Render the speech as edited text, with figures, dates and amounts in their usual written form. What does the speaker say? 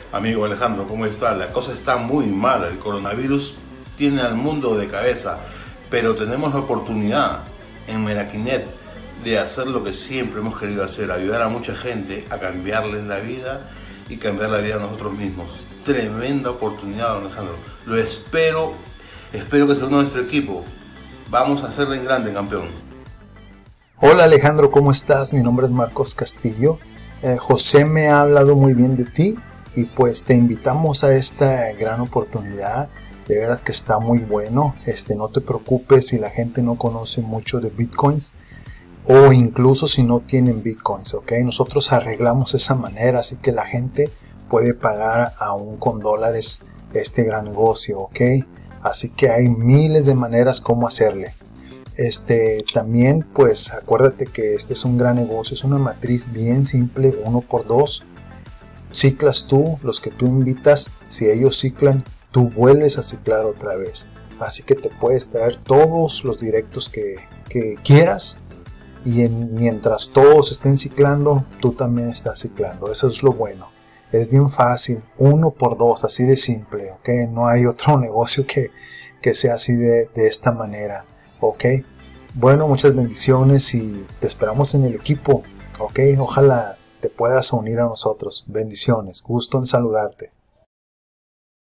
Amigo Alejandro, ¿cómo está? La cosa está muy mala, el coronavirus tiene al mundo de cabeza, pero tenemos la oportunidad en Meraquinet de hacer lo que siempre hemos querido hacer, ayudar a mucha gente a cambiarles la vida y cambiar la vida a nosotros mismos. Tremenda oportunidad, Alejandro. Lo espero que se una nuestro equipo. Vamos a hacerla en grande, campeón. Hola Alejandro, ¿cómo estás? Mi nombre es Marcos Castillo. José me ha hablado muy bien de ti y pues te invitamos a esta gran oportunidad. De veras que está muy bueno. No te preocupes si la gente no conoce mucho de Bitcoins o incluso si no tienen Bitcoins, ¿ok? Nosotros arreglamos esa manera, así que la gente puede pagar aún con dólares este gran negocio, ¿ok? Así que hay miles de maneras como hacerle. También pues acuérdate que este es un gran negocio, es una matriz bien simple, 1x2. Ciclas tú, los que tú invitas, si ellos ciclan, tú vuelves a ciclar otra vez. Así que te puedes traer todos los directos que quieras y mientras todos estén ciclando, tú también estás ciclando. Eso es lo bueno. Es bien fácil, 1x2, así de simple, ¿ok? No hay otro negocio que sea así de esta manera, ¿ok? Bueno, muchas bendiciones y te esperamos en el equipo, ¿ok? Ojalá te puedas unir a nosotros. Bendiciones, gusto en saludarte.